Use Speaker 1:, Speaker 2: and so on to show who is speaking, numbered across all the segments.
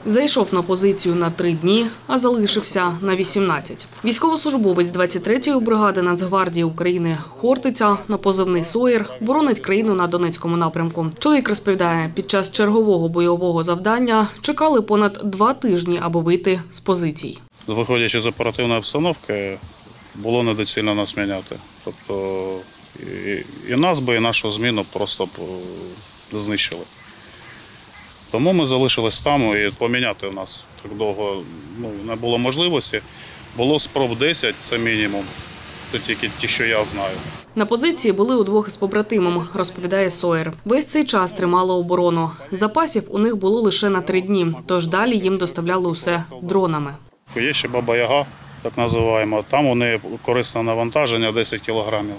Speaker 1: Зайшов на позицію на 3 дні, а залишився на 18. Військовослужбовець 23-ї бригади Нацгвардії України Хортиця на позивний «Сойер» боронить країну на Донецькому напрямку. Чоловік розповідає, під час чергового бойового завдання чекали понад 2 тижні, аби вийти з позицій.
Speaker 2: Виходячи з оперативної обстановки, було недоцільно нас міняти. Тобто і нас би, і нашу зміну просто знищили. Тому ми залишились там, і поміняти нас так довго не було можливості. Було спроб 10, це мінімум. Це тільки ті, що я знаю.
Speaker 1: На позиції були удвох із побратимом, розповідає «Сойер». Весь цей час тримали оборону. Запасів у них було лише на 3 дні, тож далі їм доставляли усе дронами.
Speaker 2: Є ще Баба-Яга, так називаємо. Там вони корисне навантаження 10 кілограмів.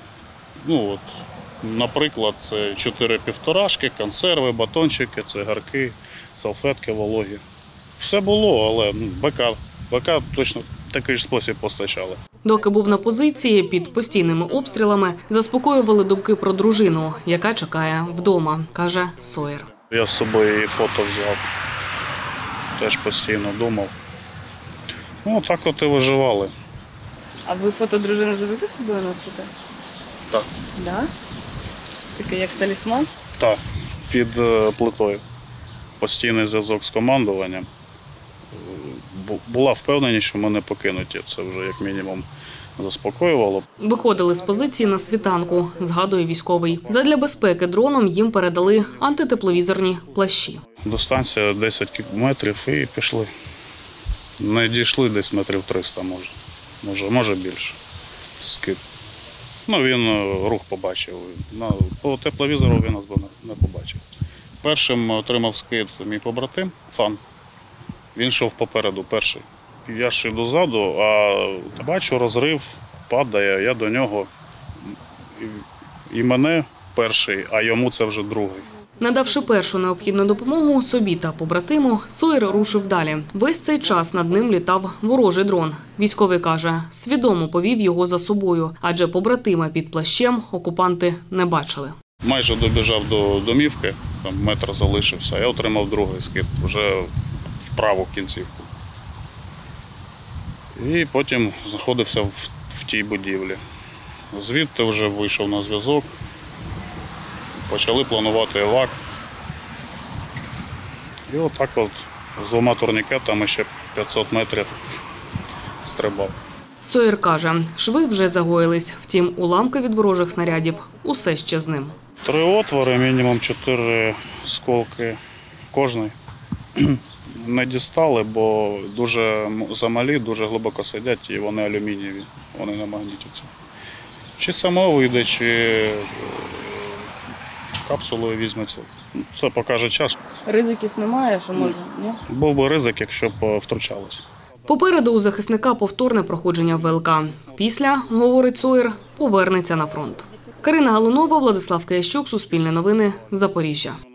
Speaker 2: Наприклад, це 4 півторашки, консерви, батончики, цигарки, салфетки вологі. Все було, але БК точно такий ж спосіб постачали.
Speaker 1: Доки був на позиції, під постійними обстрілами заспокоювали думки про дружину, яка чекає вдома, каже «Сойер».
Speaker 2: Я з собою і фото взяв, теж постійно думав. Так от і виживали.
Speaker 3: А ви фото дружини завжди з собою носите?
Speaker 2: Так.
Speaker 3: Да? Таке як талісман?
Speaker 2: Так, під плитою. Постійний зв'язок з командуванням. Була впевненість, що ми не покинуті. Це вже як мінімум заспокоювало.
Speaker 1: Виходили з позиції на світанку, згадує військовий. Задля безпеки дроном їм передали антитепловізорні плащі.
Speaker 2: Дистанція 10 метрів і пішли. Не дійшли десь метрів 300, може більше. Скид. Він рух побачив. По тепловізору він нас не побачив. Першим отримав скид мій побратим, Фан. Він йшов попереду перший. Я ж йду ззаду, а бачу розрив, падає, я до нього. І мене перший, а йому це вже другий.
Speaker 1: Надавши першу необхідну допомогу собі та побратиму, «Сойер» рушив далі. Весь цей час над ним літав ворожий дрон. Військовий каже, свідомо повів його за собою, адже побратима під плащем окупанти не бачили.
Speaker 2: Майже добіжав до домівки, там метр залишився, я отримав другий скид, вже в праву кінцівку. І потім знаходився в тій будівлі. Звідти вже вийшов на зв'язок. Почали планувати евак. І отак з 2 турнікетами ще 500 метрів стрибав.
Speaker 1: «Сойер» каже, шви вже загоїлись, втім уламки від ворожих снарядів усе ще з ним.
Speaker 2: 3 отвори, мінімум 4 сколки кожний. Не дістали, бо дуже замалі, дуже глибоко сидять і вони алюмінієві, вони не магнітяться. Чи само вийде, чи капсулою візьметься. Це покаже час.
Speaker 3: Ризиків немає, що може, ні?
Speaker 2: Був би ризик, якщо б втручалися.
Speaker 1: Попереду у захисника повторне проходження ВЛК. Після, говорить «Сойер», повернеться на фронт. Карина Галунова, Владислав Киящук, Суспільне новини, Запоріжжя.